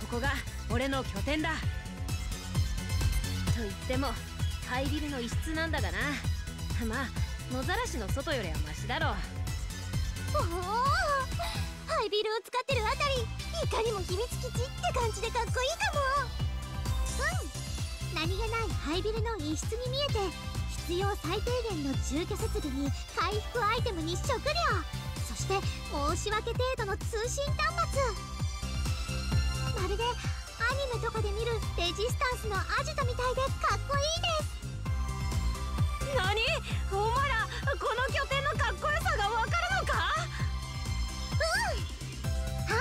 こが俺の拠点だ。と言ってもハイビルの一室なんだがな。まあ野ざらしの外よりはマシだろう。 おお、ハイビルを使ってるあたりいかにも秘密基地って感じでかっこいいかも。何気ないハイビルの一室に見えて、必要最低限の住居設備に回復アイテムに食料、そして申し訳程度の通信端末。まるでアニメとかで見るレジスタンスのアジトみたいでかっこいいです。 何？お前らこの拠点のかっこよさがわかるのか？ はい、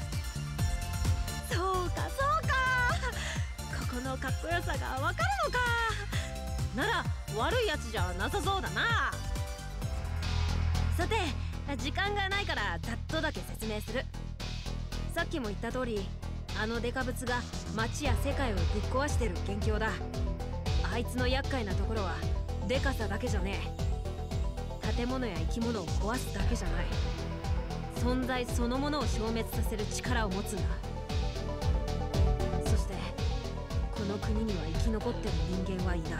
そうかそうか、ここのかっこよさがわかるのか。なら悪いやつじゃなさそうだな。さて時間がないからざっとだけ説明する。さっきも言った通り、あのデカブツが街や世界をぶっ壊してる元凶だ。あいつの厄介なところはデカさだけじゃねえ。建物や生き物を壊すだけじゃない、存在そのものを消滅させる力を持つんだ。そしてこの国には生き残ってる人間はいない。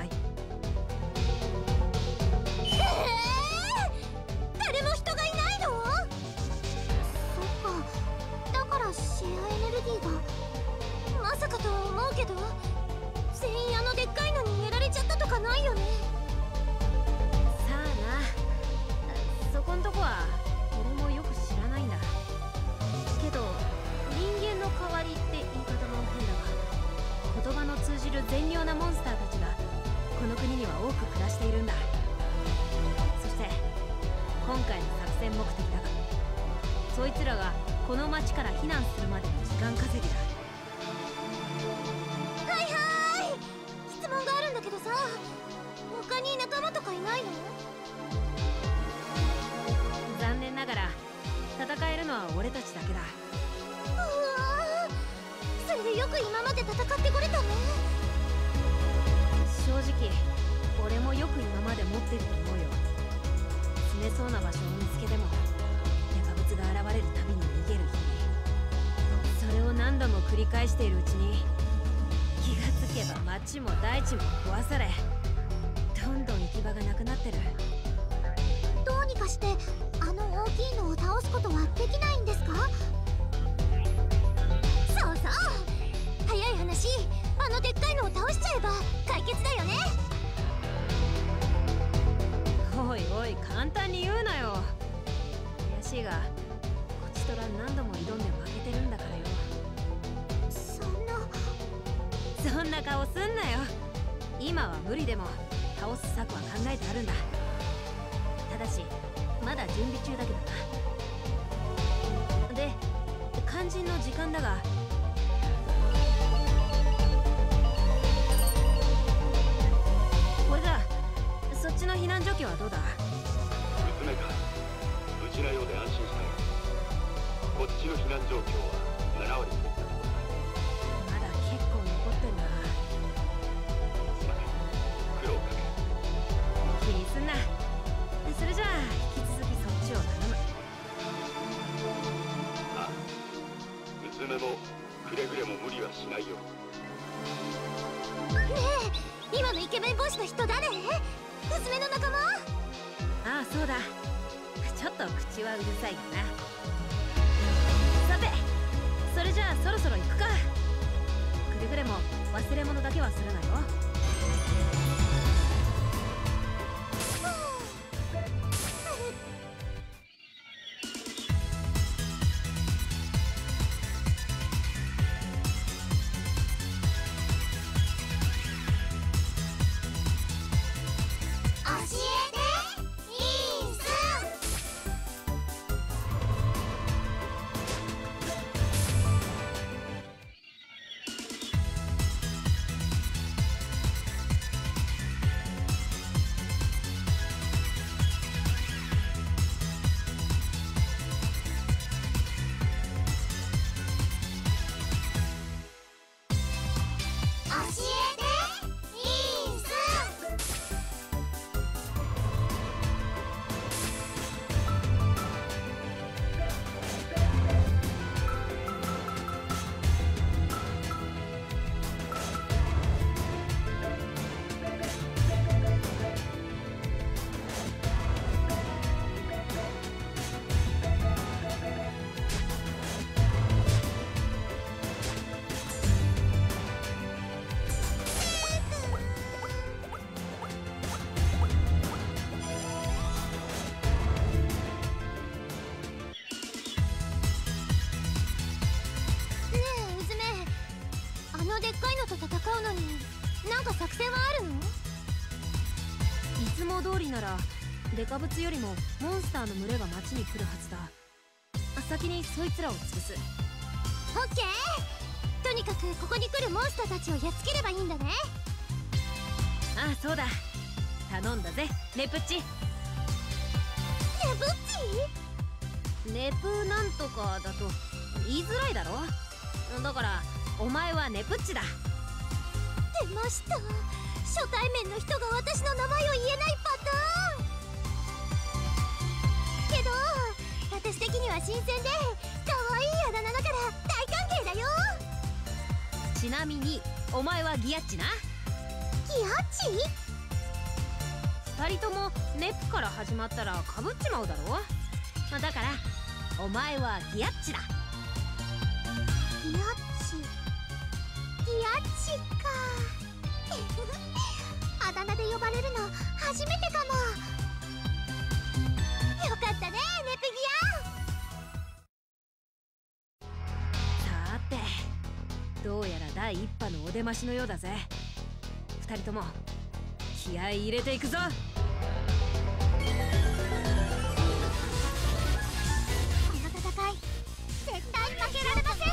誰も人がいないの？そっか、だからシェアエネルギーが。まさかとは思うけど、全員あのでっかいのにやられちゃったとかないよね。 さあな、そこんとこは俺もよく知らないんだけど、人間の代わりって言い方も変だが、言葉の通じる善良なモンスターたちがこの国には多く暮らしているんだ。そして今回の作戦目的だが、そいつらがこの町から避難するまでの時間稼ぎだ。 はいはい、質問があるんだけどさ、他に仲間とかいないの？ 残念ながら戦えるのは俺たちだけだ。 うわー、それでよく今まで戦ってこれたね。 正直俺もよく今まで持ってると思うよ。住めそうな場所を見つけてもデカブツが現れるたびに逃げる日々、それを何度も繰り返しているうちに気がつけば町も大地も壊され、どんどん行き場がなくなってる。 どうにかしてあの大きいのを倒すことはできないんですか？そうそう、早い話、あのでっかいのを倒しちゃえば解決だよね。 おいおい、簡単に言うなよ。悔しいがこちとら何度も挑んで負けてるんだからよ。そんな顔すんなよ。今は無理でも倒す策は考えてあるんだ。ただしまだ準備中だけどな。で、肝心の時間だが、これだ。そっちの避難状況はどうだ？ 娘か、無事なようで安心したよ。こっちの避難状況は7割といったところだ。 まだ結構残ってんだ。 すまない、苦労かけ。 気にすんな。それじゃあ引き続きそっちを頼む。 ああ、娘もくれぐれも無理はしないよ。 ねえ、今のイケメン帽子の人誰？娘の仲間？ ああ、そうだ。ちょっと口はうるさいかな。さて、それじゃあそろそろ行くか。くれぐれも忘れ物だけはするなよ。 想通りならデカブツよりもモンスターの群れが町に来るはずだ。先にそいつらを潰す。 オッケー。とにかくここに来るモンスターたちをやっつければいいんだね。 ああ、そうだ。頼んだぜネプッチ。 ネプッチ？ ネプなんとかだと言いづらいだろ。だからお前はネプッチだ。 出ました。初対面の人が私の名前を言えないパターン。けど私的には新鮮で可愛いあだ名だから大歓迎だよ。 ちなみにお前はギヤッチな。 ギヤッチ？ 二人ともネプから始まったらかぶっちまうだろ。だからお前はギヤッチだ。 ギヤッチ。ギヤッチか。あだ名で呼ばれるの初めてかも。よかったねネプギア。さてどうやら第一波のお出ましのようだぜ。二人とも気合い入れていくぞ。 この戦い絶対負けられません。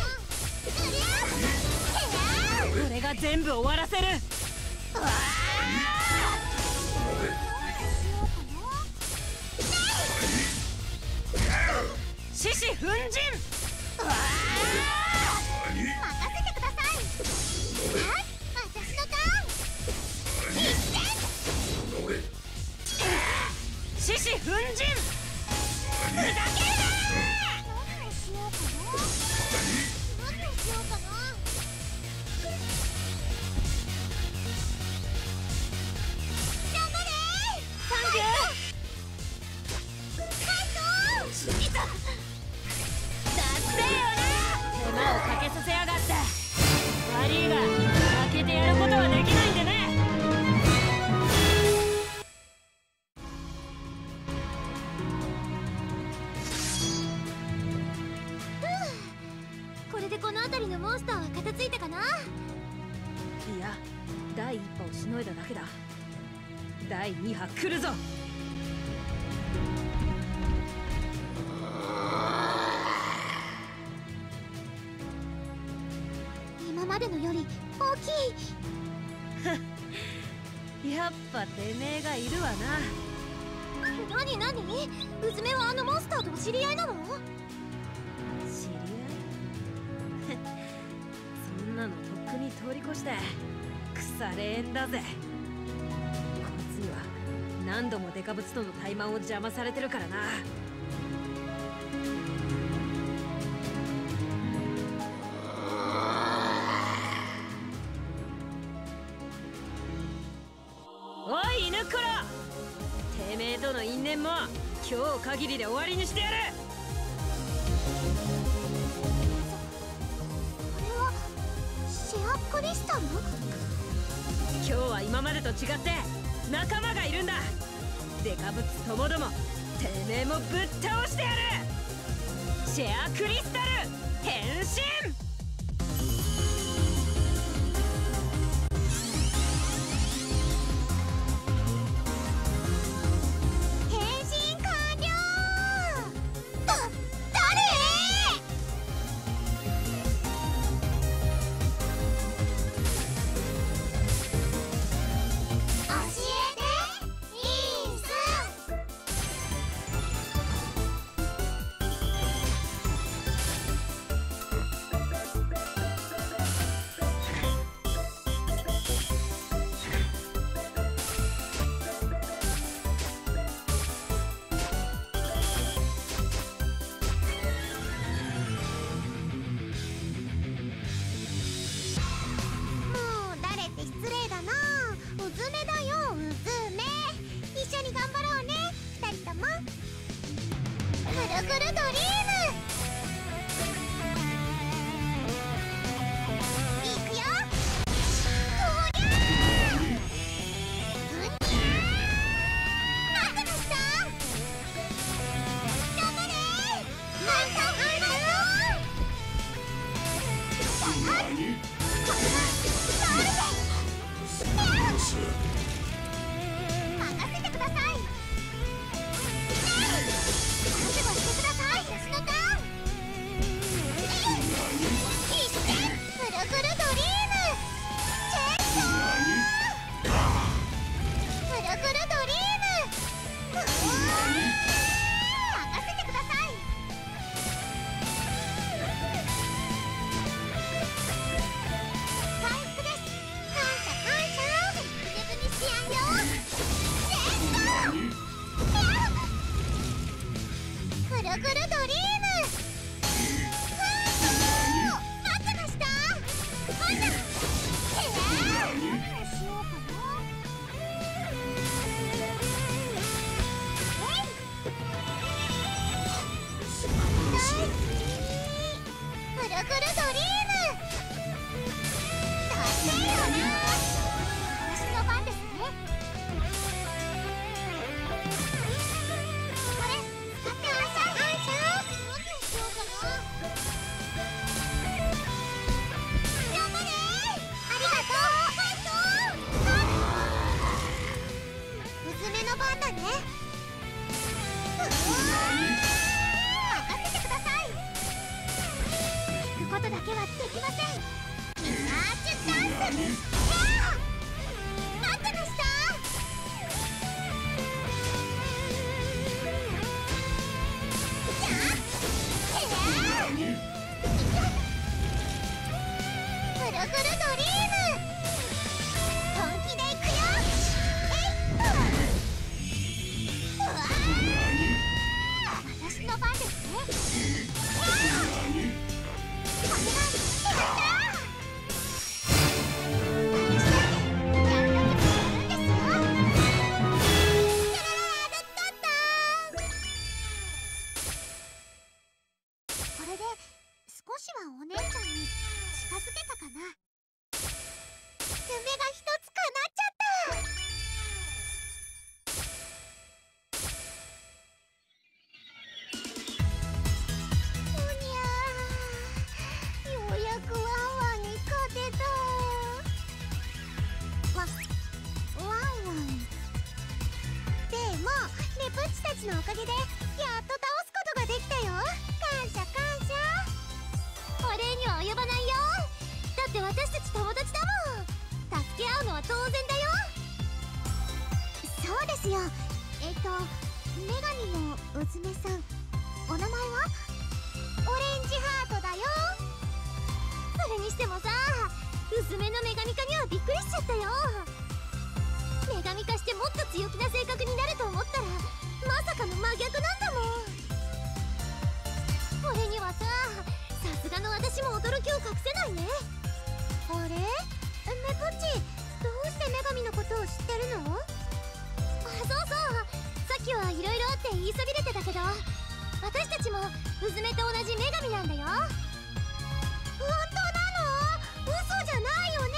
これが全部終わらせる。獅子奮陣。 任せてください。私のターン。 獅子奮陣。ふざけるな。 何をしようかな。何をしようかな。頑張れ。 サンキュー。だってよな。手間をかけさせやがって。悪いが負けてやることはできないんでね。 これでこの辺りのモンスターは片付いたかな。 いや、第一波をしのいだだけだ。第二波来るぞ。 今までのより大きい。 やっぱてめえがいるわな。 何うずめはあのモンスターとお知り合いなの？ 知り合い？そんなのとっくに通り越して腐れ縁だぜ。こいつには何度もデカブツとの怠慢を邪魔されてるからな。おい犬こら、てめえとの因縁も今日限りで終わりにしてやる。 これはシェアクリスタル？ 今日は今までと違って仲間がいるんだ。デカブツともどもてめえもぶっ倒してやる。シェアクリスタル変身。 使ってらっしゃい。何をしようかな。頑張れ。ありがとう。娘の番だね。任せてください。聞くことだけはできません。ミラージュダンス。待ってました。ぐるぐるドリーム。本気でいくよ。私の番ですね。お願い。これで少しはお姉ちゃんに近づけたかな。夢が一つ叶っちゃった。おにゃー、ようやくワンワンに勝てた。ワンワンでもレプッチたちのおかげでやっと倒すことができたよ。感謝感謝。お礼には及ばないよ。だって私たち友達だもん。助け合うのは当然だよ。そうですよ。女神のうずめさん、お名前はオレンジハートだよ。それにしてもさ、うずめの女神化にはびっくりしちゃったよ。女神化してもっと強気な性格になると思ったらまさかの真逆なんだもん。俺にはさ、さすがの私も驚きを隠せないね。あれ？メポッチ、どうして女神のことを知ってるの？そうそう、さっきはいろいろあって言いそびれてたけど、私たちもうずめと同じ女神なんだよ。本当なの？嘘じゃないよね。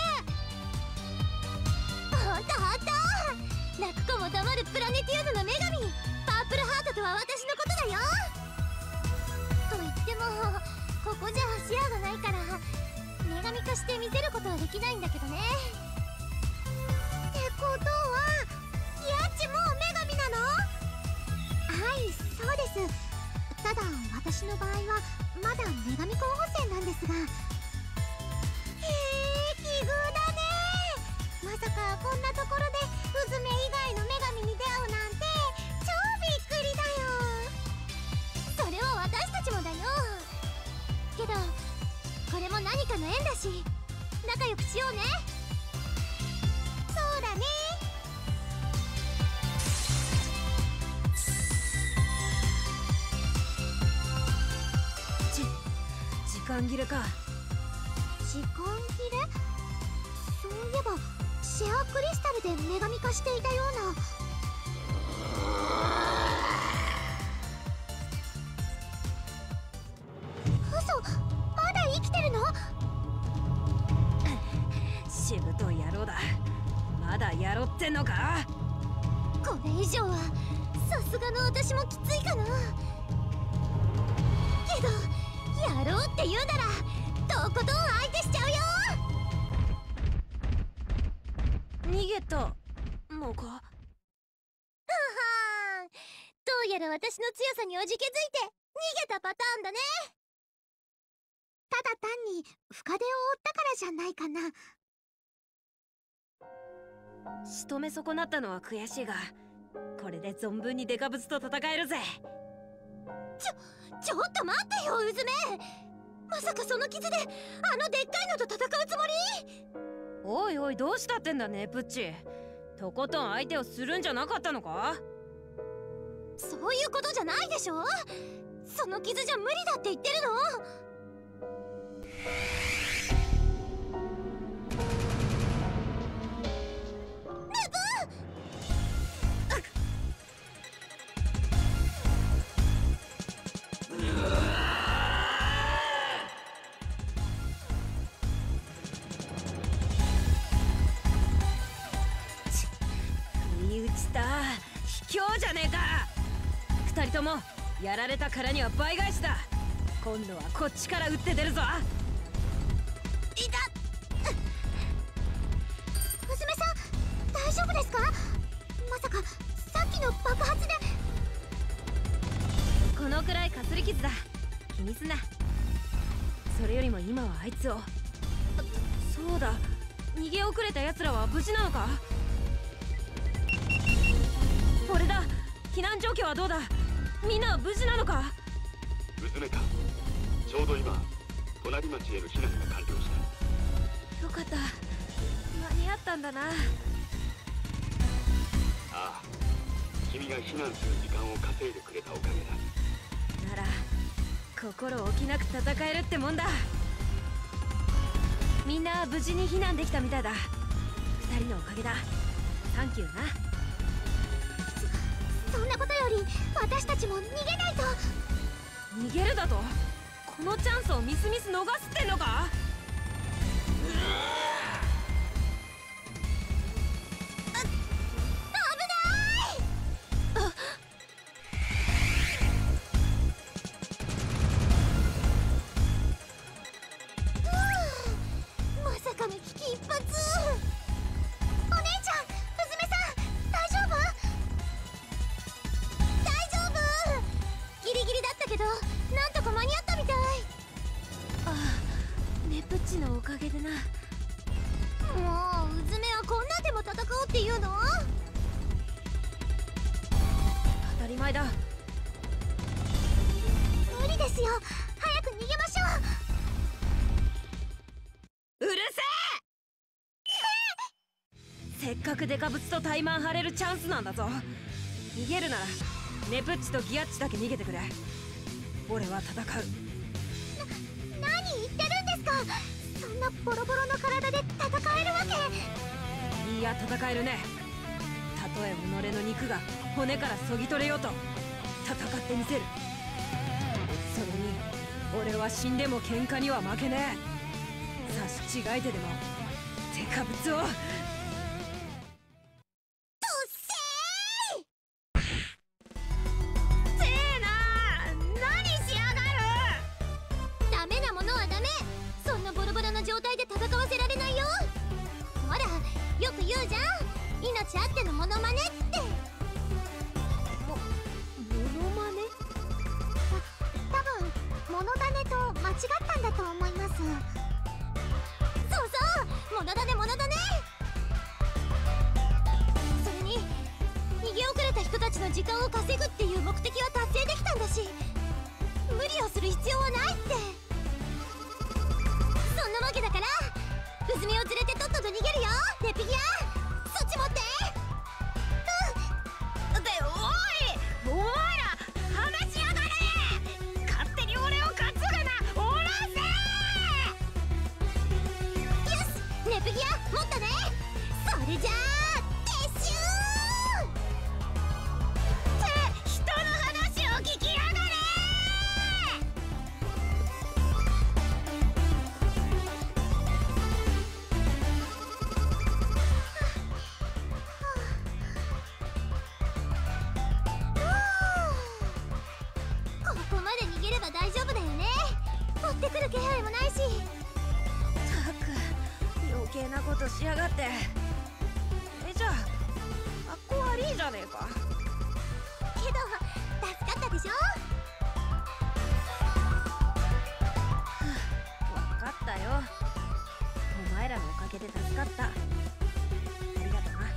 ほんとほんと。泣く子も黙るプラネティウムの女神、パープルハートとは私のことだよ。と言ってもここじゃ視野がないから女神化して見せることはできないんだけどね。ってことはキアッチも女神なの？はい、そうです。ただ私の場合はまだ女神候補生なんですが。へえ、奇遇だね。まさかこんなところでうずめ以外の女神に出会うなんて超びっくりだよ。それは私たちもだよ。けどこれも何かの縁だし仲良くしようね。そうだね。 時間切れか。 時間切れ？そういえばシェアクリスタルで女神化していたような。嘘、まだ生きてるの？ しぶとい野郎だ。まだやろってんのか？ これ以上はさすがの私もきついかな。けどやろうって言うならとことん相手しちゃうよ。 逃げたのか？ははーん、どうやら私の強さにおじけづいて逃げたパターンだね。ただ単に深手を負ったからじゃないかな。 仕留め損なったのは悔しいが、これで存分にデカブツと戦えるぜ。 ちょっと待ってよ、うずめ。まさかその傷であのでっかいのと戦うつもり？ おいおい、どうしたってんだね、プッチ。とことん相手をするんじゃなかったのか？ そういうことじゃないでしょ。その傷じゃ無理だって言ってるの。 不意打ちだ。卑強じゃねえか。二人ともやられたからには倍返しだ。今度はこっちから撃って出るぞ。 いた。娘さん大丈夫ですか？まさかさっきの爆発で。 このくらいかすり傷だ、気にすな。それよりも今はあいつを。そうだ、逃げ遅れた奴らは無事なのか？俺だ、避難状況はどうだ？みんなは無事なのか？ 娘か、ちょうど今隣町への避難が完了した。 よかった、間に合ったんだな。 ああ、君が避難する時間を稼いでくれたおかげだ。 なら心置きなく戦えるってもんだ。みんな無事に避難できたみたいだ。二人のおかげだ。サンキューな。 そんなことより私たちも逃げないと。 逃げるだと？このチャンスをみすみす逃すってんのか？ まさかの危機一髪。お姉ちゃん、娘さん大丈夫？大丈夫。ギリギリだったけどなんとか間に合ったみたい。 ああ、ネプッチのおかげでな。 もううずめはこんなんでも戦おうっていうの？ 当たり前だ。 無理ですよ、早く逃げましょう。 うるせえ！せっかくデカブツとタイマン張れるチャンスなんだぞ。逃げるならネプッチとギアッチだけ逃げてくれ。俺は戦う。 何言ってるんですか？そんなボロボロの体で戦えるわけ？ いや、戦えるね。たとえ己の肉が骨からそぎ取れようと戦ってみせる。それに俺は死んでも喧嘩には負けねえ。差し違えてでもデカブツを。 ダメなものはダメ。そんなボロボロの状態で戦わせられないよ。ほら、よく言うじゃん、命あってのモノマネって。 モノマネ？ 多分モノダネと間違ったんだと思います。そうそう、モノダネモノダネ。それに逃げ遅れた人たちの時間を稼ぐっていう目的は達成できたんだし、無理をする必要はないって。そんなわけだからうずみを連れてとっとと逃げるよ。ネピギア、そっち持って。 で、おい、お前ら話しやがれ！勝手に俺を担ぐな！おらせ！ よし、ネピギア持ったね。それじゃあ撤収って人の話を聞きやがれ！ ここまで逃げれば大丈夫だよね。追ってくる気配もないし。 ったく余計なことしやがって。じゃあかっこ悪いじゃねえか。 けど助かったでしょ。 分かったよ。お前らのおかげで助かった。ありがとな。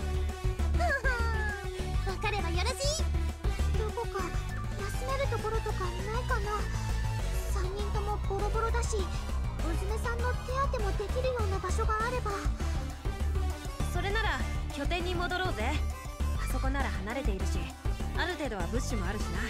分かればよろしい。どこか休めるところとかないかな。3人ともボロボロだし、娘さんの手当てもできるような場所があれば。 それなら拠点に戻ろうぜ。あそこなら離れているし、ある程度は物資もあるしな。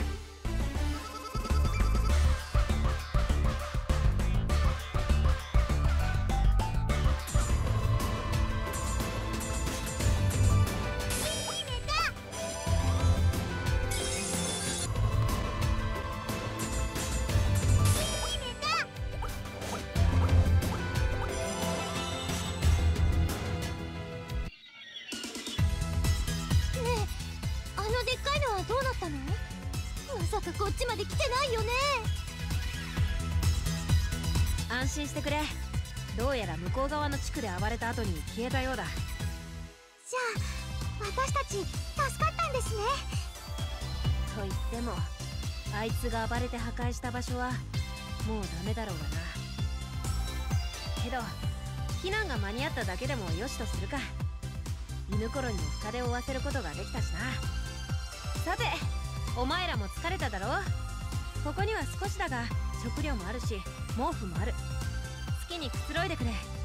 ねえ、あのでっかいのはどうなったの？まさかこっちまで来てないよね。 安心してくれ。どうやら向こう側の地区で暴れた後に消えたようだ。 じゃあ私たち助かったんですね。 と言ってもあいつが暴れて破壊した場所はもうダメだろうがな。けど避難が間に合っただけでもよしとするか。犬コロにも深手を負わせることができたしな。さてお前らも疲れただろう。ここには少しだが食料もあるし毛布もある。好きにくつろいでくれ。